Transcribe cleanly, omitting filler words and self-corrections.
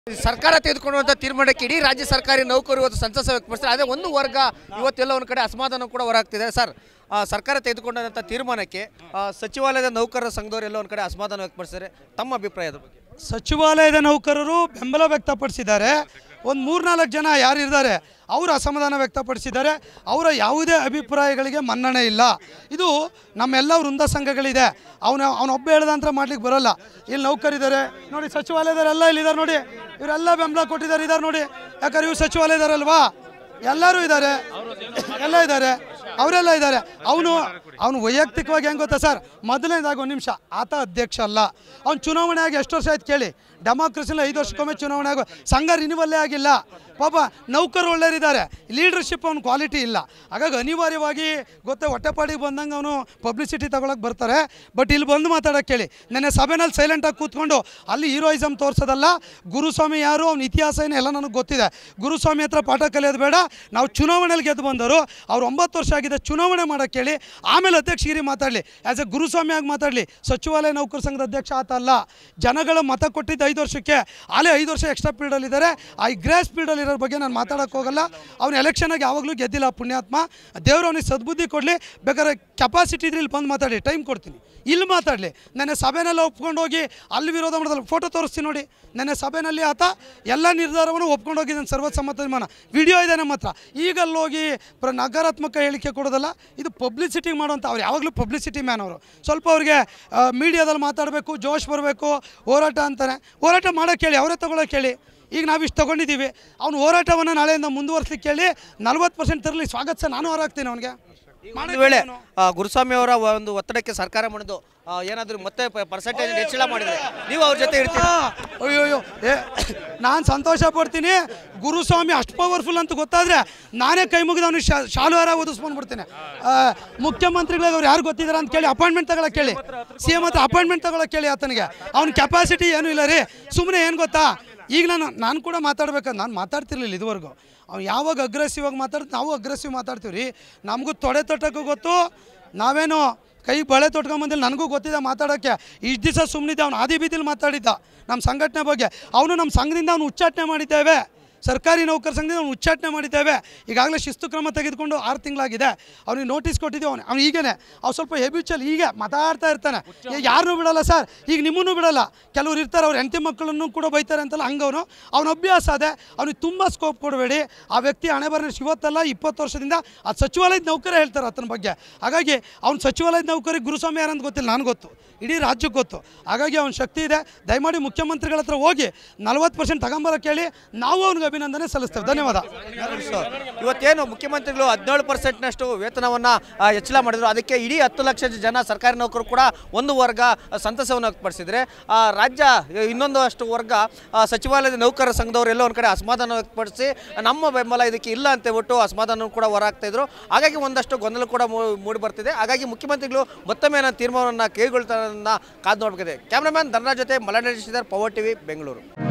ಸರ್ಕಾರ ತೆಗೆದುಕೊಳ್ಳುವಂತ ತೀರ್ಮಾನಕ್ಕೆ ಇಡೀ ರಾಜ್ಯ ಸರ್ಕಾರಿ ನೌಕರರು ಇವತ್ತು ಸಂತಸ ವ್ಯಕ್ತಪಡಿಸ್ತಾರೆ. ಅದೇ ಒಂದು ವರ್ಗ ಇವತ್ತೆಲ್ಲ ಒಂದು ಕಡೆ ಅಸಮಾಧಾನ ಕೂಡ ಹೊರಗ್ತಿದೆ. ಸರ್, ಸರ್ಕಾರ ತೆಗೆದುಕೊಂಡಂಥ ತೀರ್ಮಾನಕ್ಕೆ ಸಚಿವಾಲಯದ ನೌಕರರ ಸಂಘದವರು ಎಲ್ಲ ಒಂದು ಕಡೆ ಅಸಮಾಧಾನ ವ್ಯಕ್ತಪಡಿಸಿದ್ದಾರೆ. ತಮ್ಮ ಅಭಿಪ್ರಾಯದ ಬಗ್ಗೆ? ಸಚಿವಾಲಯದ ನೌಕರರು ಬೆಂಬಲ ವ್ಯಕ್ತಪಡಿಸಿದ್ದಾರೆ. ಒಂದು 3-4 ಜನ ಯಾರಿದ್ದಾರೆ ಅವರು ಅಸಮಾಧಾನ ವ್ಯಕ್ತಪಡಿಸಿದ್ದಾರೆ. ಅವರ ಯಾವುದೇ ಅಭಿಪ್ರಾಯಗಳಿಗೆ ಮನ್ನಣೆ ಇಲ್ಲ. ಇದು ನಮ್ಮೆಲ್ಲ ವೃಂದ ಸಂಘಗಳಿದೆ. ಅವನೊಬ್ಬ ಹೇಳ್ದಂತ ಮಾಡ್ಲಿಕ್ಕೆ ಬರೋಲ್ಲ. ಇಲ್ಲಿ ನೌಕರಿದ್ದಾರೆ ನೋಡಿ, ಸಚಿವಾಲಯದವರೆಲ್ಲ ಇಲ್ಲಿದ್ದಾರೆ ನೋಡಿ, ಇವರೆಲ್ಲ ಬೆಂಬಲ ಕೊಟ್ಟಿದ್ದಾರೆ ಇದ್ದಾರೆ ನೋಡಿ. ಯಾಕಂದ್ರೆ ಇವ್ರು ಸಚಿವಾಲಯದವರಲ್ವಾ, ಎಲ್ಲರೂ ಇದ್ದಾರೆ, ಎಲ್ಲ ಇದ್ದಾರೆ, ಅವರೆಲ್ಲ ಇದ್ದಾರೆ. ಅವನು ವೈಯಕ್ತಿಕವಾಗಿ ಹೆಂಗೆ ಗೊತ್ತಾ ಸರ್, ಮೊದಲನೇದಾಗಿ ಒಂದು ನಿಮಿಷ, ಆತ ಅಧ್ಯಕ್ಷ ಅಲ್ಲ. ಅವ್ನು ಚುನಾವಣೆ ಆಗಿ ಎಷ್ಟು ವರ್ಷ ಆಯ್ತು ಕೇಳಿ? ಡೆಮಾಕ್ರಸಿನಲ್ಲಿ 5 ವರ್ಷಕ್ಕೊಮ್ಮೆ ಚುನಾವಣೆ ಆಗೋ ಸಂಘ ರಿನಿವಲ್ಲೇ ಆಗಿಲ್ಲ. ಪಾಪ ನೌಕರು ಒಳ್ಳೆಯರಿದ್ದಾರೆ, ಲೀಡರ್ಶಿಪ್ ಅವ್ನು ಕ್ವಾಲಿಟಿ ಇಲ್ಲ. ಹಾಗಾಗಿ ಅನಿವಾರ್ಯವಾಗಿ ಗೊತ್ತೇ ಹೊಟ್ಟೆಪಾಡಿಗೆ ಬಂದಂಗೆ ಅವನು ಪಬ್ಲಿಸಿಟಿ ತಗೊಳಕ್ಕೆ ಬರ್ತಾರೆ. ಬಟ್ ಇಲ್ಲಿ ಬಂದು ಮಾತಾಡೋಕ್ಕೆ ಕೇಳಿ. ನೆನ್ನೆ ಸಭೆನಲ್ಲಿ ಸೈಲೆಂಟಾಗಿ ಕೂತ್ಕೊಂಡು ಅಲ್ಲಿ ಹೀರೋಯಿಸಮ್ ತೋರಿಸೋದಲ್ಲ. ಗುರುಸ್ವಾಮಿ ಯಾರು, ಅವ್ನ ಇತಿಹಾಸ ಏನು ಎಲ್ಲ ನನಗೆ ಗೊತ್ತಿದೆ. ಗುರುಸ್ವಾಮಿ ಹತ್ರ ಪಾಠ ಕಲಿಯೋದು ಬೇಡ. ನಾವು ಚುನಾವಣೆಯಲ್ಲಿ ಗೆದ್ದು ಬಂದವರು, ಅವ್ರು 9 ವರ್ಷ ಆಗಿದೆ, ಚುನಾವಣೆ ಮಾಡೋಕ್ಕೆ ಹೇಳಿ, ಆಮೇಲೆ ಅಧ್ಯಕ್ಷಗಿರಿ ಮಾತಾಡಲಿ. ಆ್ಯಸ್ ಎ ಗುರುಸ್ವಾಮಿಯಾಗಿ ಮಾತಾಡಲಿ. ಸಚಿವಾಲಯ ನೌಕರ ಸಂಘದ ಅಧ್ಯಕ್ಷ ಆತ ಅಲ್ಲ. ಜನಗಳ ಮತ ಕೊಟ್ಟಿದ್ದು 5 ವರ್ಷಕ್ಕೆ, ಅಲ್ಲೇ 5 ವರ್ಷ ಎಕ್ಸ್ಟ್ರಾ ಪೀರಿಯಡಲ್ಲಿದ್ದಾರೆ. ಆ ಗ್ರೇಸ್ ಪೀರಿಯಡಲ್ಲಿ ಇರೋ ಬಗ್ಗೆ ನಾನು ಮಾತಾಡೋಕ್ಕೆ ಹೋಗಲ್ಲ. ಅವ್ನು ಎಲೆಕ್ಷನಾಗಿ ಯಾವಾಗಲೂ ಗೆದ್ದಿಲ್ಲ, ಪುಣ್ಯಾತ್ಮ. ದೇವರು ಅವನಿಗೆ ಸದ್ಬುದ್ಧಿ ಕೊಡಲಿ. ಬೇಕಾದ್ರೆ ಕೆಪಾಸಿಟಿ ಇದ್ರೆ ಇಲ್ಲಿ ಬಂದು ಮಾತಾಡಿ, ಟೈಮ್ ಕೊಡ್ತೀನಿ, ಇಲ್ಲಿ ಮಾತಾಡಲಿ. ನನ್ನ ಸಭೆನೆಲ್ಲ ಒಪ್ಕೊಂಡು ಹೋಗಿ ಅಲ್ಲಿ ವಿರೋಧ ಮಾಡೋದಲ್ಲ. ಫೋಟೋ ತೋರಿಸ್ತೀನಿ ನೋಡಿ. ನನ್ನ ಸಭೆಯಲ್ಲಿ ಆತ ಎಲ್ಲ ನಿರ್ಧಾರವನ್ನು ಒಪ್ಕೊಂಡು ಹೋಗಿದ್ದಾನೆ, ಸರ್ವಸಮ್ಮತ ತೀರ್ಮಾನ. ವಿಡಿಯೋ ಇದೆ ನಮ್ಮ ಹತ್ರ. ಈಗ ಅಲ್ಲೋಗಿ ನಕಾರಾತ್ಮಕ ಹೇಳಿಕೆ ಕೊಡೋದಲ್ಲ, ಇದು ಪಬ್ಲಿಸಿಟಿ ಮಾಡುವಂಥ. ಅವ್ರು ಯಾವಾಗಲೂ ಪಬ್ಲಿಸಿಟಿ ಮ್ಯಾನ್. ಅವರು ಸ್ವಲ್ಪ ಅವ್ರಿಗೆ ಮೀಡಿಯಾದಲ್ಲಿ ಮಾತಾಡಬೇಕು, ಜೋಶ್ ಬರಬೇಕು, ಹೋರಾಟ ಅಂತಾನೆ. ಹೋರಾಟ ಮಾಡೋಕ್ಕೆ ಹೇಳಿ, ಅವರೇ ತೊಗೊಳಕ್ಕೆ ಹೇಳಿ. ಈಗ ನಾವಿಷ್ಟು ತೊಗೊಂಡಿದ್ದೀವಿ. ಅವ್ನು ಹೋರಾಟವನ್ನು ನಾಳೆಯಿಂದ ಮುಂದುವರಿಸಲಿಕ್ಕೆ ಹೇಳಿ. 40% ತರಲಿ, ಸ್ವಾಗತ. ನಾನು ಹೊರಾಗ್ತೀನಿ ಅವನಿಗೆ. ಒಂದು ವೇಳೆ ಗುರುಸ್ವಾಮಿ ಅವರ ಒಂದು ಒತ್ತಡಕ್ಕೆ ಸರ್ಕಾರ ಮಾಡಿದ್ದು ಏನಾದರೂ ಮತ್ತೆ ಪರ್ಸೆಂಟೇಜ್ ಹೆಚ್ಚಳ ಮಾಡಿದ್ರೆ ನೀವು ಅವ್ರ ಜೊತೆ ಇರ್ತೀರಾ? ಅಯ್ಯೋ, ನಾನು ಸಂತೋಷ ಪಡ್ತೀನಿ. ಗುರುಸ್ವಾಮಿ ಅಷ್ಟು ಪವರ್ಫುಲ್ ಅಂತ ಗೊತ್ತಾದರೆ ನಾನೇ ಕೈ ಮುಗಿದು ಅವ್ನಿಗೆ ಶಾಲು ಹಾರ ಓದಿಸ್ಕೊಂಡ್ಬಿಡ್ತೀನಿ. ಮುಖ್ಯಮಂತ್ರಿಗಳಿಗೆ ಅವ್ರು ಯಾರು ಗೊತ್ತಿದ್ದಾರೆ ಅಂತ ಕೇಳಿ, ಅಪಾಯಿಂಟ್ಮೆಂಟ್ ತಗೊಳಕ್ಕೆ ಕೇಳಿ. CM ಹತ್ರ ಅಪಾಯಿಂಟ್ಮೆಂಟ್ ತಗೊಳಕ್ಕೆ ಕೇಳಿ. ಆತನಿಗೆ ಅವ್ನ ಕೆಪಾಸಿಟಿ ಏನೂ ಇಲ್ಲ ರೀ. ಸುಮ್ಮನೆ ಏನು ಗೊತ್ತಾ, ಈಗ ನಾನು ಕೂಡ ಮಾತಾಡ್ಬೇಕಂತ ನಾನು ಮಾತಾಡ್ತಿರ್ಲಿಲ್ಲ ಇದುವರೆಗೂ. ಅವ್ನು ಯಾವಾಗ ಅಗ್ರೆಸಿವ್ ಆಗಿ ಮಾತಾಡ್ತೀವಿ, ನಾವು ಅಗ್ರೆಸಿವ್ ಮಾತಾಡ್ತೀವಿ ರೀ. ನಮಗೂ ತೊಡೆ ತೊಟ್ಟಕ್ಕೂ ಗೊತ್ತು. ನಾವೇನು ಕೈ ಬಳೆ ತೊಟ್ಕೊಂಬಂದಿಲ್ಲ, ನನಗೂ ಗೊತ್ತಿದೆ ಮಾತಾಡೋಕ್ಕೆ. ಇಷ್ಟು ದಿವಸ ಸುಮ್ಮನಿದ್ದೆ. ಅವ್ನು ಆದಿ ಬೀದಿಲಿ ಮಾತಾಡಿದ್ದ ನಮ್ಮ ಸಂಘಟನೆ ಬಗ್ಗೆ. ಅವನು ನಮ್ಮ ಸಂಘದಿಂದ ಅವನು ಉಚ್ಚಾಟನೆ ಮಾಡಿದ್ದೇವೆ. ಸರ್ಕಾರಿ ನೌಕರ ಸಂಘದಿಂದ ಅವ್ನು ಉಚ್ಚಾಟನೆ ಮಾಡಿದ್ದೇವೆ. ಈಗಾಗಲೇ ಶಿಸ್ತು ಕ್ರಮ ತೆಗೆದುಕೊಂಡು 6 ತಿಂಗಳಾಗಿದೆ. ಅವ್ನಿಗೆ ನೋಟಿಸ್ ಕೊಟ್ಟಿದ್ದೀವಿ. ಅವ್ನು ಈಗೇನೆ ಅವ್ನು ಸ್ವಲ್ಪ ಹೆಬಿಚಲ್ ಹೀಗೆ ಮಾತಾಡ್ತಾ ಇರ್ತಾನೆ. ಯಾರನ್ನೂ ಬಿಡಲ್ಲ ಸರ್. ಈಗ ನಿಮ್ಮನ್ನು ಬಿಡಲ್ಲ. ಕೆಲವ್ರು ಇರ್ತಾರೆ, ಅವ್ರ ಹೆಂಡತಿ ಮಕ್ಕಳನ್ನು ಕೂಡ ಬೈತಾರೆ ಅಂತಲ್ಲ, ಹಂಗವನು. ಅವನ ಅಭ್ಯಾಸ ಅದೇ. ಅವ್ನಿಗೆ ತುಂಬ ಸ್ಕೋಪ್ ಕೊಡಬೇಡಿ. ಆ ವ್ಯಕ್ತಿ ಹಣೆ ಬರ ಇವತ್ತಲ್ಲ 20 ವರ್ಷದಿಂದ ಅದು ಸಚಿವಾಲಯದ ನೌಕರೇ ಹೇಳ್ತಾರೆ ಆತನ ಬಗ್ಗೆ. ಹಾಗಾಗಿ ಅವ್ನು ಸಚಿವಾಲಯದ ನೌಕರಿಗೆ ಗುರುಸ್ವಾಮಿ ಯಾರಂತ ಗೊತ್ತಿಲ್ಲ, ನನಗೆ ಗೊತ್ತು, ಇಡೀ ರಾಜ್ಯಕ್ಕೆ ಗೊತ್ತು. ಹಾಗಾಗಿ ಅವ್ನ ಶಕ್ತಿ ಇದೆ. ದಯಮಾಡಿ ಮುಖ್ಯಮಂತ್ರಿಗಳ ಹತ್ರ ಹೋಗಿ 40% ತಗೊಂಬರೋಕ್ಕೆ ಹೇಳಿ. ನಾವು ಅವ್ನಿಗೆ ಅಭಿನಂದನೆ ಸಲ್ಲಿಸ್ತೇವೆ. ಧನ್ಯವಾದ. ಇವತ್ತೇನು ಮುಖ್ಯಮಂತ್ರಿಗಳು 17%ನಷ್ಟು ವೇತನವನ್ನು ಹೆಚ್ಚಳ ಮಾಡಿದ್ರು. ಅದಕ್ಕೆ ಇಡೀ 10 ಲಕ್ಷ ಜನ ಸರ್ಕಾರಿ ನೌಕರರು ಕೂಡ ಒಂದು ವರ್ಗ ಸಂತಸವನ್ನು ವ್ಯಕ್ತಪಡಿಸಿದರೆ, ರಾಜ್ಯ ಇನ್ನೊಂದು ಅಷ್ಟು ವರ್ಗ ಸಚಿವಾಲಯದ ನೌಕರರ ಸಂಘದವರೆಲ್ಲ ಒಂದು ಕಡೆ ಅಸಮಾಧಾನ ವ್ಯಕ್ತಪಡಿಸಿ ನಮ್ಮ ಬೆಂಬಲ ಇದಕ್ಕೆ ಇಲ್ಲ ಅಂತ ಹೇಳ್ಬಿಟ್ಟು ಅಸಮಾಧಾನ ಕೂಡ ಹೊರಹಾಕ್ತಾ ಇದ್ರು. ಹಾಗಾಗಿ ಒಂದಷ್ಟು ಗೊಂದಲ ಕೂಡ ಮೂಡಿ ಬರ್ತಿದೆ. ಹಾಗಾಗಿ ಮುಖ್ಯಮಂತ್ರಿಗಳು ಮತ್ತೊಮ್ಮೆ ತೀರ್ಮಾನವನ್ನು ಕೈಗೊಳ್ತಾರನ್ನ ಕಾದು ನೋಡಬೇಕಿದೆ. ಕ್ಯಾಮ್ರಾಮನ್ ಧನರಾಜ್ ಜೊತೆ ಮಲನಾಡಿ ಶ್ರೀಧರ್, ಪವರ್ ಟಿವಿ, ಬೆಂಗಳೂರು.